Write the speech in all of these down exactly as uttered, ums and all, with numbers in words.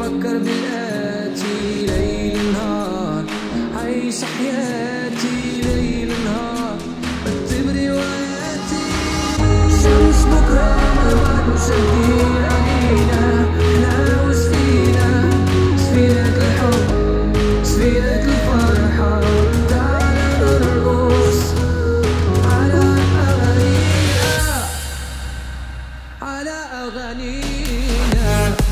فكر بالآتي ليل نهار، عيش حياتي ليل نهار، بكتب رواياتي. شمس بكرة ما شادين علينا، احنا وسفينة سفينة الحب سفينة الفرحة، تعال نرقص على أغانينا على أغانينا.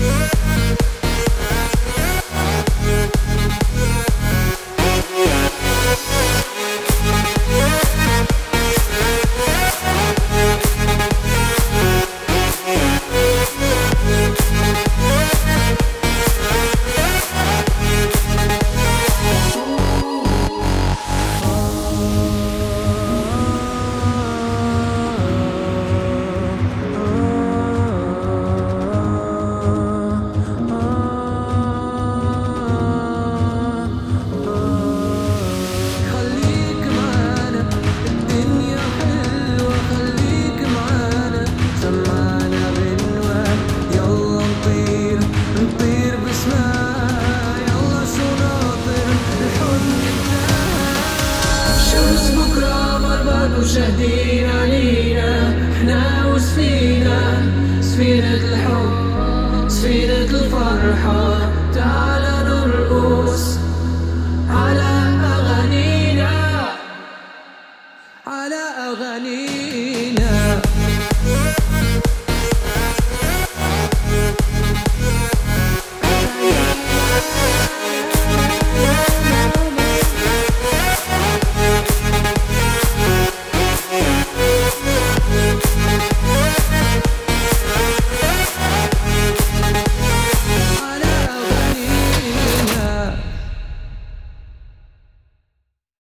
شاهدين علينا، احنا وسفينة سفينة الحب سفينة الفرحة، تعال نرقص على